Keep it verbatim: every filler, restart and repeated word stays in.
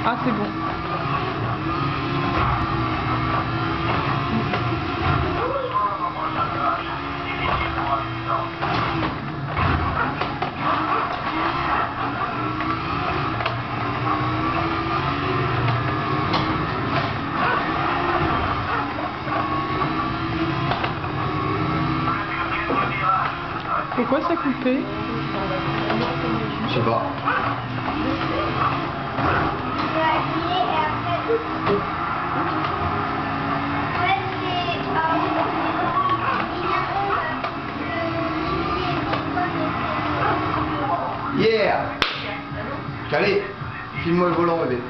Ah, c'est bon. Pourquoi ça a coupé? Je sais pas. Yeah! Allez, filme-moi le volant, bébé.